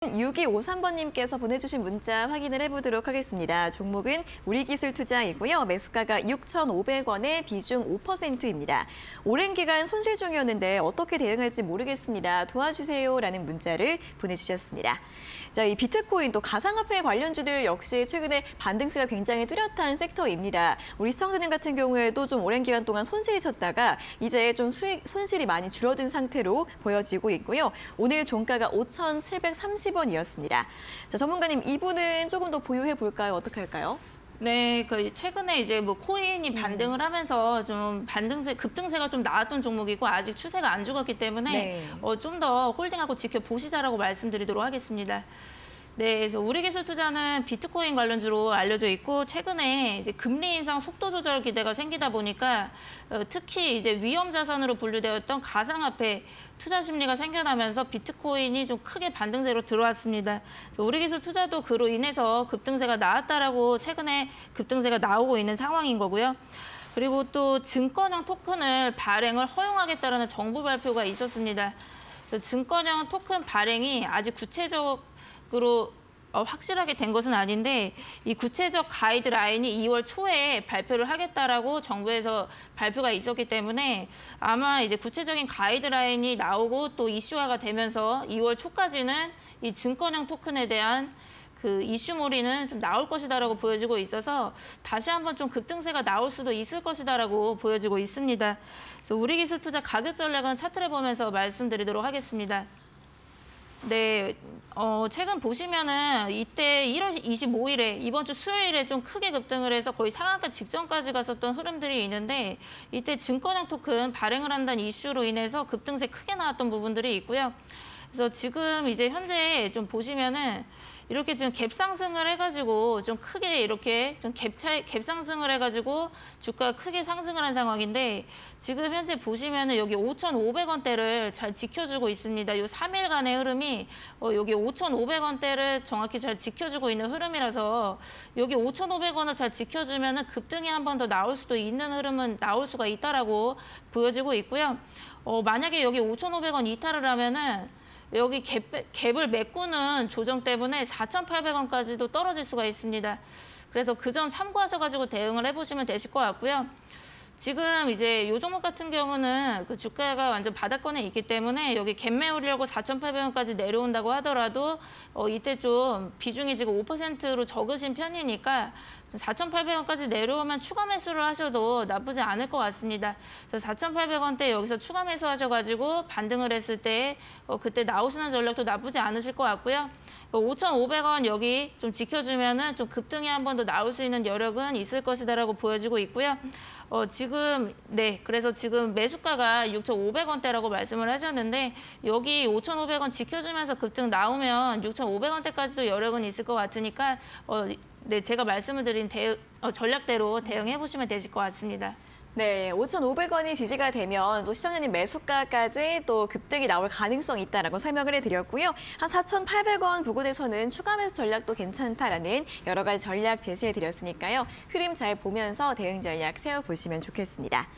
6253번님께서 보내주신 문자 확인을 해보도록 하겠습니다. 종목은 우리기술투자이고요. 매수가가 6,500원에 비중 5%입니다. 오랜 기간 손실 중이었는데 어떻게 대응할지 모르겠습니다. 도와주세요라는 문자를 보내주셨습니다. 자, 이 비트코인 또 가상화폐 관련주들 역시 최근에 반등세가 굉장히 뚜렷한 섹터입니다. 우리 시청자님 같은 경우에도 좀 오랜 기간 동안 손실이 쳤다가 이제 좀 손실이 많이 줄어든 상태로 보여지고 있고요. 오늘 종가가 5,730원이었습니다. 자, 전문가님, 이분은 조금 더 보유해 볼까요? 어떻게 할까요? 네, 최근에 이제 뭐 코인이 반등을 하면서 좀 급등세가 좀 나왔던 종목이고 아직 추세가 안 죽었기 때문에 좀 더 홀딩하고 지켜보시자라고 말씀드리도록 하겠습니다. 네, 그래서 우리기술투자는 비트코인 관련주로 알려져 있고 최근에 이제 금리 인상 속도 조절 기대가 생기다 보니까 특히 이제 위험 자산으로 분류되었던 가상화폐 투자 심리가 생겨나면서 비트코인이 좀 크게 반등세로 들어왔습니다. 우리기술투자도 그로 인해서 급등세가 나왔다라고 최근에 급등세가 나오고 있는 상황인 거고요. 그리고 또 증권형 토큰을 발행을 허용하겠다라는 정부 발표가 있었습니다. 그래서 증권형 토큰 발행이 아직 구체적으로 확실하게 된 것은 아닌데 이 구체적 가이드라인이 2월 초에 발표를 하겠다라고 정부에서 발표가 있었기 때문에 아마 이제 구체적인 가이드라인이 나오고 또 이슈화가 되면서 2월 초까지는 이 증권형 토큰에 대한 그 이슈몰이는 좀 나올 것이다라고 보여지고 있어서 다시 한번 좀 급등세가 나올 수도 있을 것이다라고 보여지고 있습니다. 그래서 우리기술투자 가격 전략은 차트를 보면서 말씀드리도록 하겠습니다. 네, 최근 보시면은 이때 1월 25일에 이번 주 수요일에 좀 크게 급등을 해서 거의 상한가 직전까지 갔었던 흐름들이 있는데 이때 증권형 토큰 발행을 한다는 이슈로 인해서 급등세 크게 나왔던 부분들이 있고요. 그래서 지금 이제 현재 좀 보시면은 이렇게 지금 갭 상승을 해가지고 좀 크게 이렇게 좀 갭 상승을 해가지고 주가가 크게 상승을 한 상황인데 지금 현재 보시면은 여기 5,500원대를 잘 지켜주고 있습니다. 요 3일간의 흐름이 여기 5,500원대를 정확히 잘 지켜주고 있는 흐름이라서 여기 5,500원을 잘 지켜주면은 급등이 한 번 더 나올 수도 있는 흐름은 나올 수가 있다라고 보여지고 있고요. 만약에 여기 5,500원 이탈을 하면은 여기 갭을 메꾸는 조정 때문에 4,800원까지도 떨어질 수가 있습니다. 그래서 그 점 참고하셔가지고 대응을 해보시면 되실 것 같고요. 지금 이제 요 종목 같은 경우는 그 주가가 완전 바닥권에 있기 때문에 여기 갭 메우려고 4,800원까지 내려온다고 하더라도 이때 좀 비중이 지금 5%로 적으신 편이니까 4,800원까지 내려오면 추가 매수를 하셔도 나쁘지 않을 것 같습니다. 그래서 4,800원대 여기서 추가 매수하셔가지고 반등을 했을 때 그때 나오시는 전략도 나쁘지 않으실 것 같고요. 5,500원 여기 좀 지켜주면은 좀 급등이 한 번 더 나올 수 있는 여력은 있을 것이다라고 보여지고 있고요. 그래서 지금 매수가가 6,500원대라고 말씀을 하셨는데 여기 5,500원 지켜주면서 급등 나오면 6,500원대까지도 여력은 있을 것 같으니까 제가 말씀을 드린 전략대로 대응해 보시면 되실 것 같습니다. 네, 5,500원이 지지가 되면 또 시청자님 매수가까지 또 급등이 나올 가능성이 있다라고 설명을 해드렸고요. 한 4,800원 부근에서는 추가 매수 전략도 괜찮다라는 여러 가지 전략 제시해드렸으니까요. 흐름 잘 보면서 대응 전략 세워보시면 좋겠습니다.